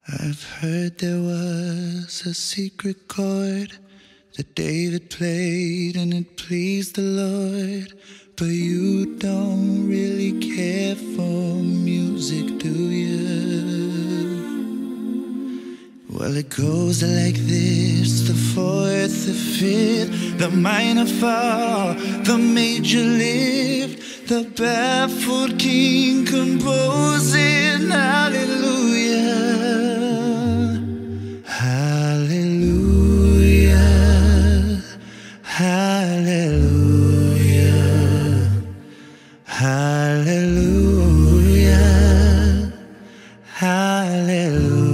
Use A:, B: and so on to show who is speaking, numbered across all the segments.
A: I've heard there was a secret chord that David played and it pleased the Lord. But you don't really care for music, do you? Well, it goes like this: the fourth, the fifth, the minor fall, the major lift, the baffled king composing hallelujah, hallelujah, hallelujah, hallelujah, hallelujah.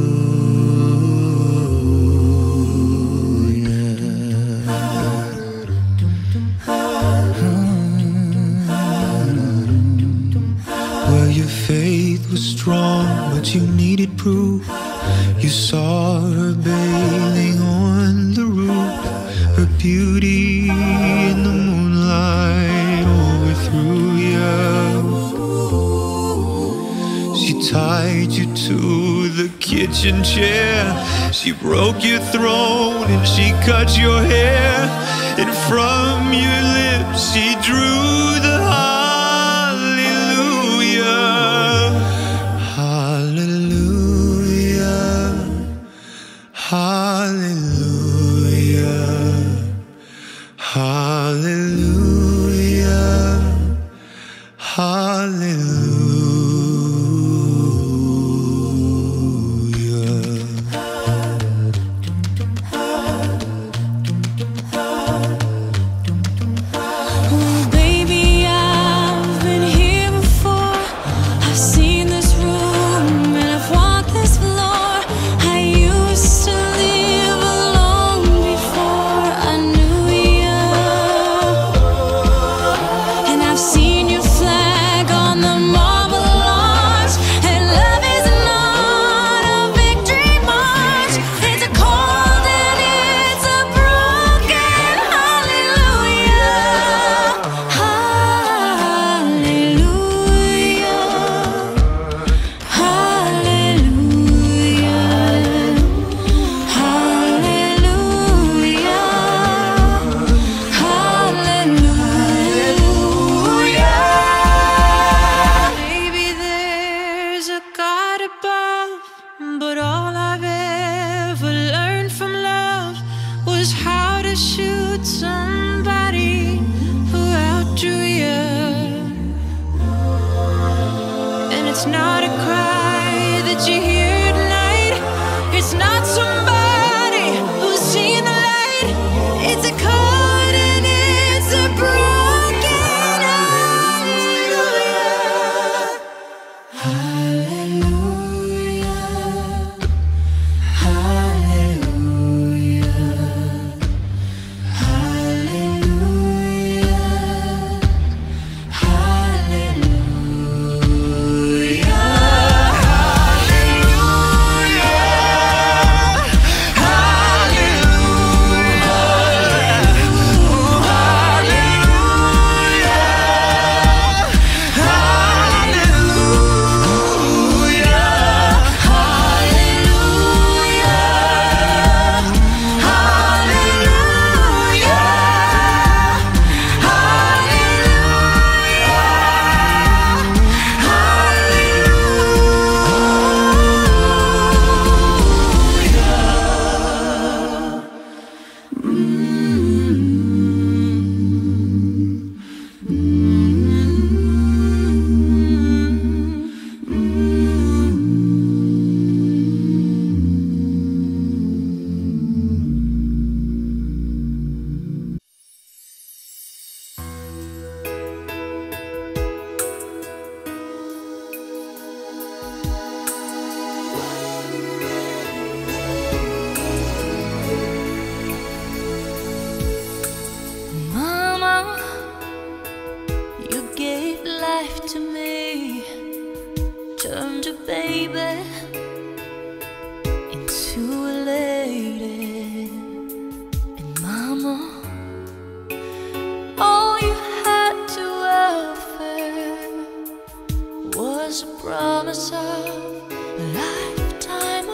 A: Well, your faith was strong, but you needed proof. You saw her bathing on the roof, her beauty in the moonlight overthrew you. She tied you to the kitchen chair, she broke your throne and she cut your hair, and from your lips she drew the hallelujah, hallelujah, hallelujah.
B: Oh, baby, I've been here before. I've seen this room and I've walked this floor. I used to live alone before I knew you, and I've seen your flag on the marble arch. And love is not a victory march, it's a cold and it's a broken hallelujah, hallelujah, hallelujah, hallelujah. Maybe there's a God above, but all I've ever learned from love was how to shoot somebody who outdrew you. And it's not a cry that you hear tonight, it's not somebody who's seen the light, it's a chord and it's a broken hallelujah, hallelujah, hallelujah, hallelujah.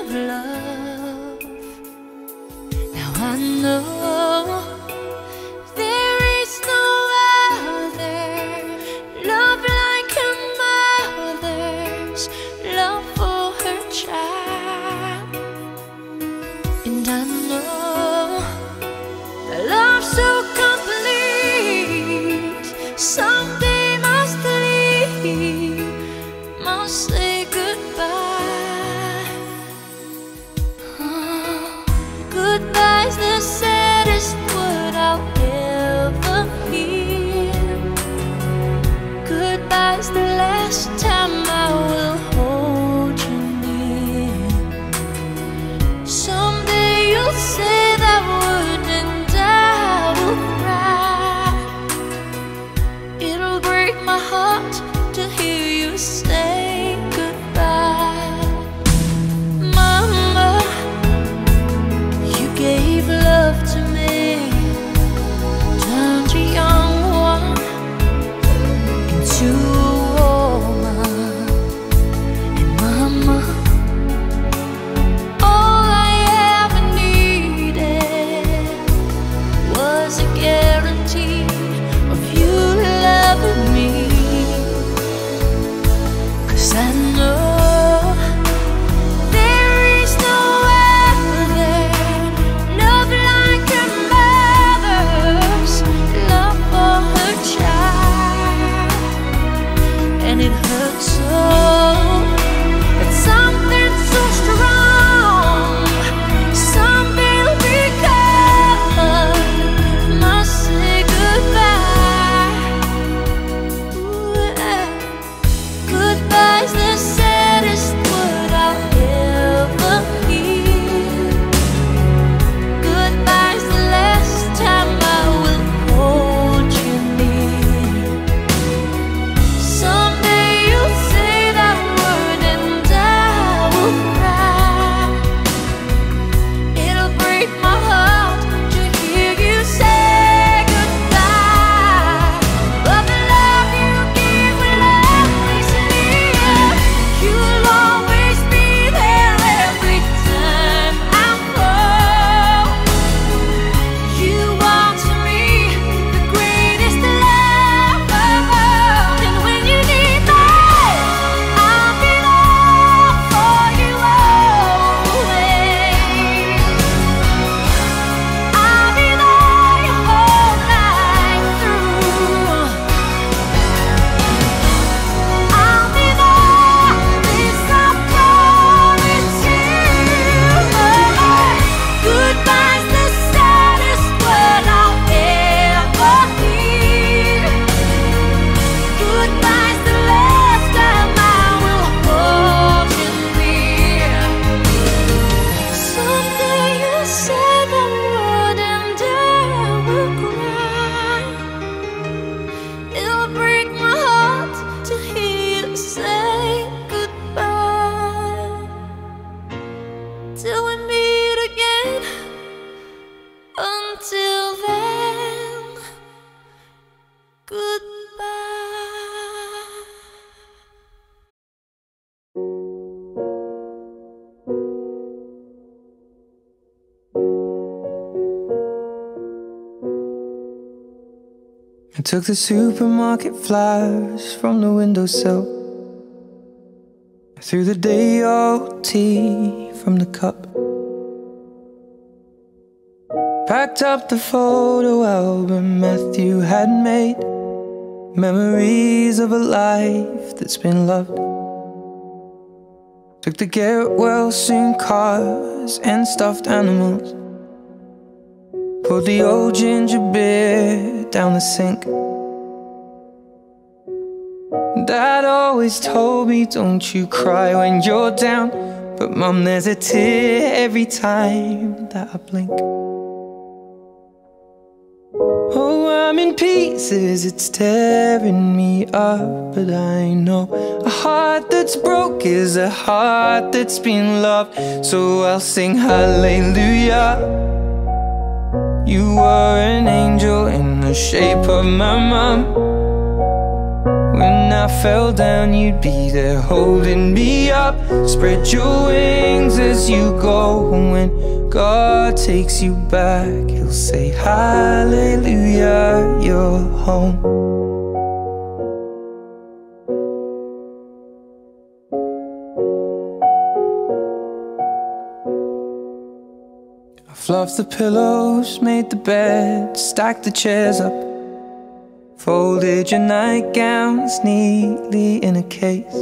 B: of love. Now I know there is no other love like a mother's love for her child. And I know that love so complete someday must leave, must say goodbye. Goodbye's the saddest word I'll ever hear. Goodbye's the last time I will hold you near. Someday you'll say that word and I will cry. It'll break my heart to hear you say goodbye. Mama, you gave love to me, turned a young one into a woman. And Mama, all I ever needed was a guarantee of you loving me. 'Cause I know there is no other love like a mother's love for her child. And it hurts so that something so strong someday will be gone, must say goodbye. Ooh, yeah. Goodbye's the saddest word I'll ever hear. Goodbye's the last time I will hold you near. Someday you'll say that word and I will cry. It'll break my heart to hear you say goodbye. But the love you give will always live. You'll always be there every time I fall. You are to me the greatest love of all. And when you need me, I'll be there for you always. I'll be there your whole life through. I'll be there, this I promise you. Goodbye's the saddest word I'll ever hear. Goodbye's the last time I will hold you near. Someday you'll say that word and I will cry. It'll break my heart to hear you say goodbye. Till we meet again, until then, goodbye.
A: I took the supermarket flyers from the windowsill. I threw the day old tea from the cup. Packed up the photo album Matthew had made. Memories of a life that's been loved. Took the get well soon cars and stuffed animals. Poured the old ginger beer down the sink. Dad always told me, don't you cry when you're down. But Mum, there's a tear every time that I blink. Oh, I'm in pieces, it's tearing me up. But I know a heart that's broke is a heart that's been loved. So I'll sing hallelujah. You were an angel in the shape of my mom. When I fell down, you'd be there holding me up. Spread your wings as as you go. And when God takes you back, He'll say, hallelujah, you're home. Fluffed the pillows, made the bed, stacked the chairs up, folded your nightgowns neatly in a case.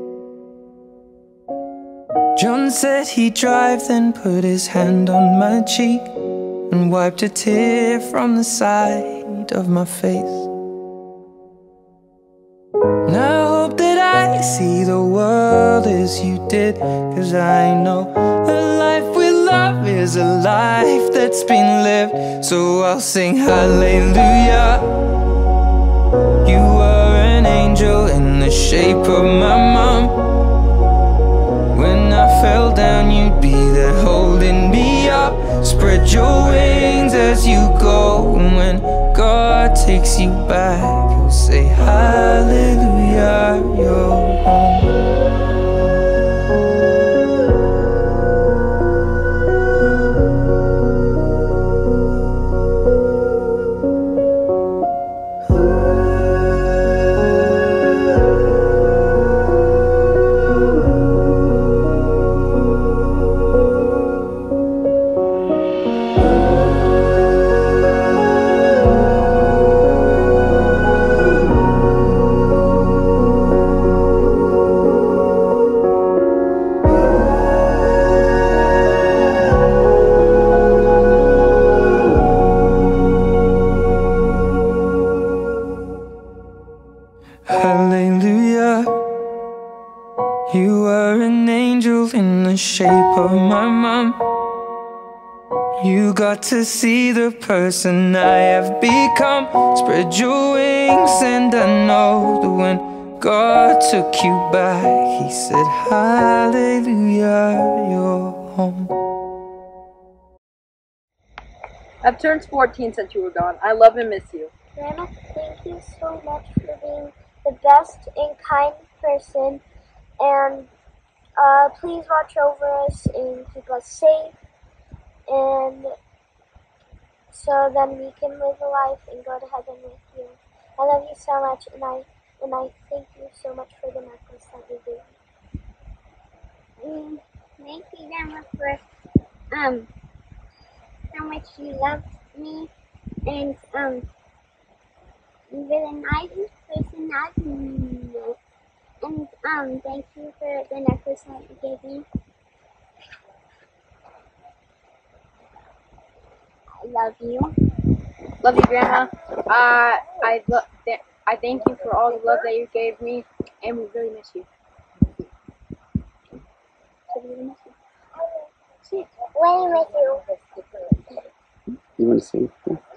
A: John said he'd drive, then put his hand on my cheek and wiped a tear from the side of my face. And I hope that I see the world as you did, 'cause I know a life with love is a life that's been lived. So I'll sing hallelujah. You were an angel in the shape of my mom. When I fell down, you'd be there holding me up. Spread your wings as you go. And when God takes you back, He'll say hallelujah, you're home. Hallelujah. You were an angel in the shape of my mom. You got to see the person I have become. Spread your wings, and I know that when God took you back, He said hallelujah, you're home.
C: I've turned 14 since you were gone. I love and miss you.
D: Grandma, thank you so much for being the best and kind person, and please watch over us and keep us safe, and so then we can live a life and go to heaven with you. I love you so much, and I thank you so much for the necklace that you gave me.
E: Thank you, Grandma, for how much you loved me, and you're the nicest person I've met. And thank you for the necklace that you gave me. I love you.
C: Love you, Grandma. I thank you for all the love that you gave me, and we really miss you.
E: So we miss you. We miss you.
F: You want to say?